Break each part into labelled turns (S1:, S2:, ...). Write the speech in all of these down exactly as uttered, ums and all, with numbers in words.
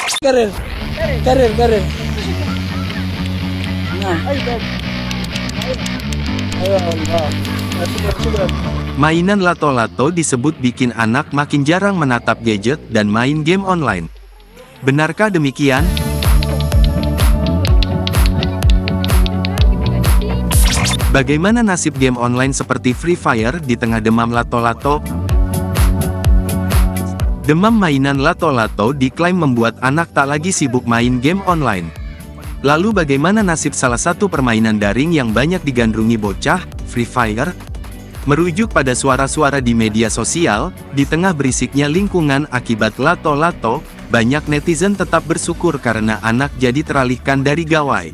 S1: Karir, karir, karir. Nah, ayo, Allah.
S2: Mainan lato-lato disebut bikin anak makin jarang menatap gadget dan main game online. Benarkah demikian? Bagaimana nasib game online seperti Free Fire di tengah demam lato-lato? Demam mainan lato-lato diklaim membuat anak tak lagi sibuk main game online. Lalu bagaimana nasib salah satu permainan daring yang banyak digandrungi bocah, Free Fire? Merujuk pada suara-suara di media sosial, di tengah berisiknya lingkungan akibat lato-lato, banyak netizen tetap bersyukur karena anak jadi teralihkan dari gawai.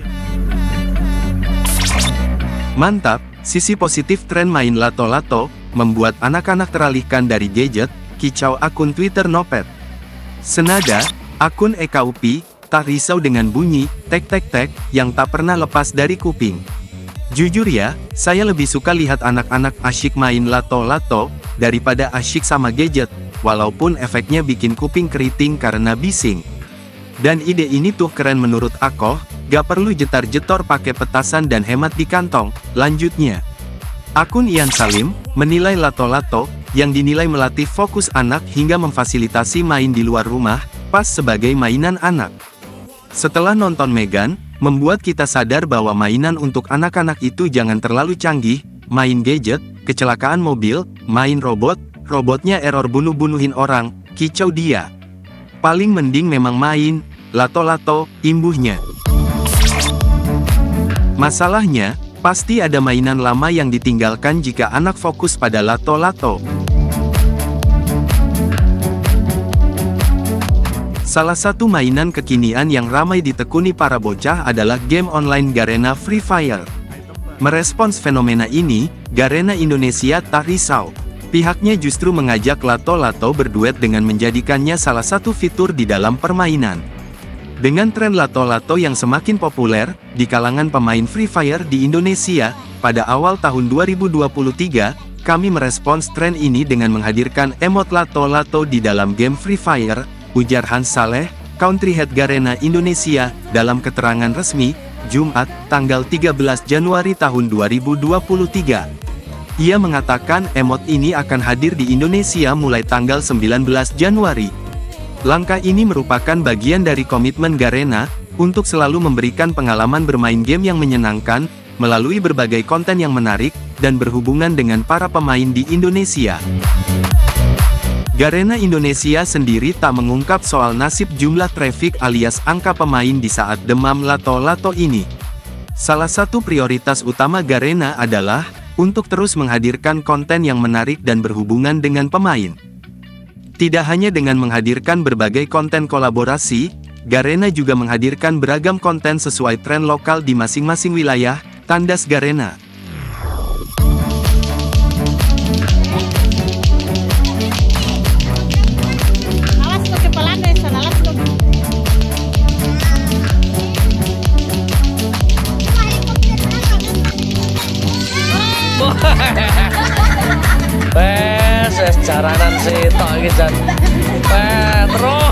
S2: Mantap, sisi positif tren main lato-lato, membuat anak-anak teralihkan dari gadget, kicau akun Twitter Nopet. Senada, akun E K U P I, tak risau dengan bunyi, tek-tek-tek, yang tak pernah lepas dari kuping. Jujur ya, saya lebih suka lihat anak-anak asyik main lato-lato, daripada asyik sama gadget, walaupun efeknya bikin kuping keriting karena bising. Dan ide ini tuh keren menurut Akoh, gak perlu jetar-jetor pakai petasan dan hemat di kantong. Lanjutnya, akun Ian Salim, menilai lato-lato, yang dinilai melatih fokus anak hingga memfasilitasi main di luar rumah, pas sebagai mainan anak. Setelah nonton Megan, membuat kita sadar bahwa mainan untuk anak-anak itu jangan terlalu canggih, main gadget, kecelakaan mobil, main robot, robotnya error bunuh-bunuhin orang, kicau dia. Paling mending memang main, lato-lato, imbuhnya. Masalahnya, pasti ada mainan lama yang ditinggalkan jika anak fokus pada lato-lato. Salah satu mainan kekinian yang ramai ditekuni para bocah adalah game online Garena Free Fire. Merespons fenomena ini, Garena Indonesia tak risau. Pihaknya justru mengajak lato-lato berduet dengan menjadikannya salah satu fitur di dalam permainan. Dengan tren lato-lato yang semakin populer di kalangan pemain Free Fire di Indonesia, pada awal tahun dua ribu dua puluh tiga, kami merespons tren ini dengan menghadirkan emot lato-lato di dalam game Free Fire, ujar Hans Saleh, Country Head Garena Indonesia, dalam keterangan resmi, Jumat, tanggal tiga belas Januari tahun dua ribu dua puluh tiga. Ia mengatakan emot ini akan hadir di Indonesia mulai tanggal sembilan belas Januari. Langkah ini merupakan bagian dari komitmen Garena, untuk selalu memberikan pengalaman bermain game yang menyenangkan, melalui berbagai konten yang menarik, dan berhubungan dengan para pemain di Indonesia. Garena Indonesia sendiri tak mengungkap soal nasib jumlah traffic alias angka pemain di saat demam lato-lato ini. Salah satu prioritas utama Garena adalah, untuk terus menghadirkan konten yang menarik dan berhubungan dengan pemain. Tidak hanya dengan menghadirkan berbagai konten kolaborasi, Garena juga menghadirkan beragam konten sesuai tren lokal di masing-masing wilayah, tandas Garena.
S3: Pes, es jaranan sih tok iki jan. Pes, terus